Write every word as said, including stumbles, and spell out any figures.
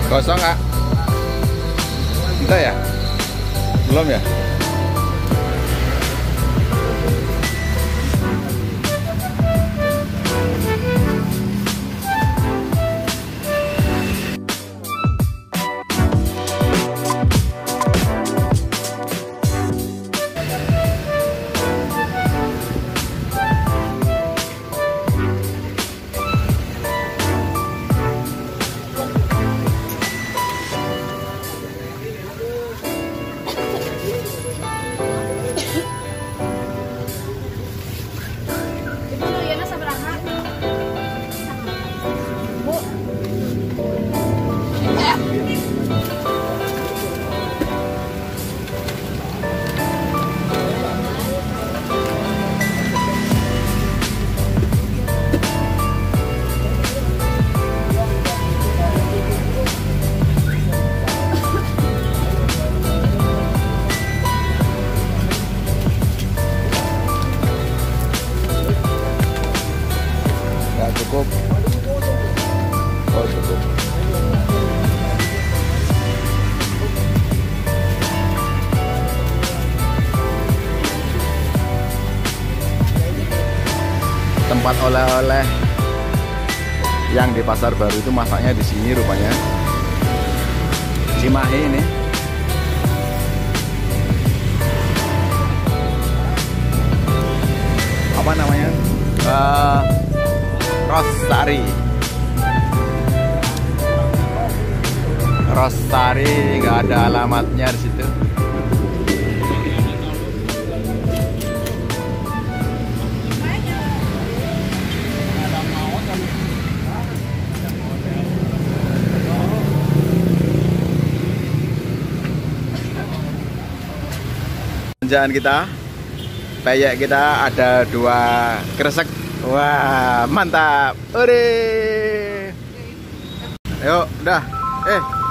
Kosong nggak? Enggak ya? Belum ya? Cukup. Oh, cukup. Tempat oleh-oleh yang di Pasar Baru itu masaknya di sini rupanya. Cimahi ini. Apa namanya? Uh, Rosari, Rosari, nggak ada alamatnya di situ. Belanjaan kita, peyek kita ada dua kresek. Wah, mantap. Ore. Yuk, udah. Eh.